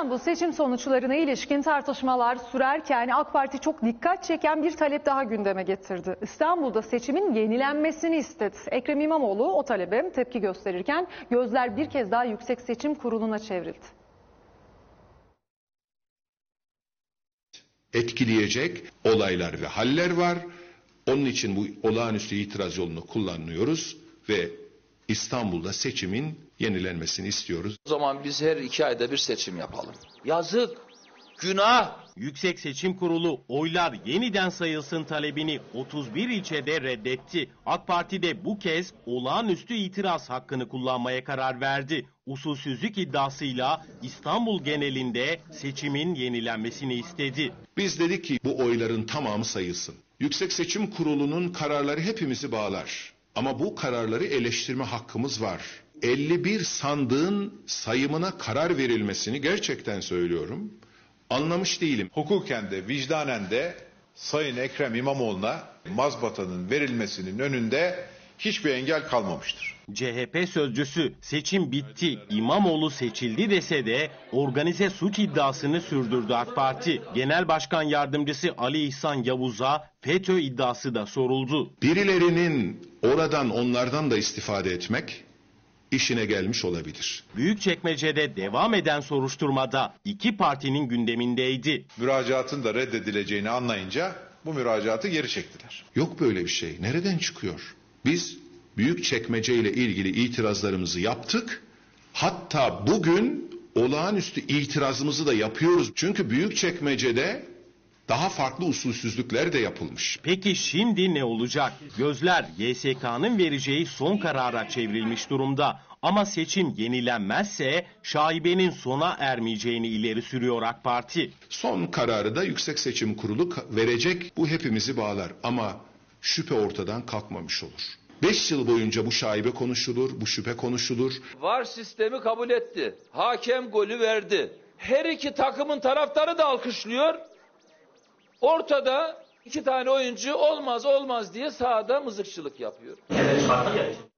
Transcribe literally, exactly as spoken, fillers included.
İstanbul seçim sonuçlarına ilişkin tartışmalar sürerken AK Parti çok dikkat çeken bir talep daha gündeme getirdi. İstanbul'da seçimin yenilenmesini istedi. Ekrem İmamoğlu o talebe tepki gösterirken gözler bir kez daha Yüksek Seçim Kurulu'na çevrildi. Etkileyecek olaylar ve haller var. Onun için bu olağanüstü itiraz yolunu kullanıyoruz ve İstanbul'da seçimin yenilenmesini istiyoruz. O zaman biz her iki ayda bir seçim yapalım. Yazık, günah. Yüksek Seçim Kurulu oylar yeniden sayılsın talebini otuz bir ilçede reddetti. AK Parti de bu kez olağanüstü itiraz hakkını kullanmaya karar verdi. Usulsüzlük iddiasıyla İstanbul genelinde seçimin yenilenmesini istedi. Biz dedik ki bu oyların tamamı sayılsın. Yüksek Seçim Kurulu'nun kararları hepimizi bağlar. Ama bu kararları eleştirme hakkımız var. elli bir sandığın sayımına karar verilmesini gerçekten söylüyorum, anlamış değilim. Hukuken de vicdanen de Sayın Ekrem İmamoğlu'na mazbatanın verilmesinin önünde hiçbir engel kalmamıştır. C H P sözcüsü seçim bitti, İmamoğlu seçildi dese de organize suç iddiasını sürdürdü AK Parti. Genel Başkan Yardımcısı Ali İhsan Yavuz'a FETÖ iddiası da soruldu. Birilerinin oradan onlardan da istifade etmek işine gelmiş olabilir. Büyükçekmece'de devam eden soruşturmada iki partinin gündemindeydi. Müracaatın da reddedileceğini anlayınca bu müracaatı geri çektiler. Yok böyle bir şey. Nereden çıkıyor? Biz Büyükçekmece ile ilgili itirazlarımızı yaptık. Hatta bugün olağanüstü itirazımızı da yapıyoruz. Çünkü Büyükçekmece'de daha farklı usulsüzlükler de yapılmış. Peki şimdi ne olacak? Gözler Y S K'nın vereceği son karara çevrilmiş durumda. Ama seçim yenilenmezse şaibenin sona ermeyeceğini ileri sürüyor AK Parti. Son kararı da Yüksek Seçim Kurulu verecek. Bu hepimizi bağlar ama şüphe ortadan kalkmamış olur. Beş yıl boyunca bu şaibe konuşulur, bu şüphe konuşulur. VAR sistemi kabul etti. Hakem golü verdi. Her iki takımın taraftarı da alkışlıyor. Ortada iki tane oyuncu olmaz olmaz diye sahada mızıkçılık yapıyor.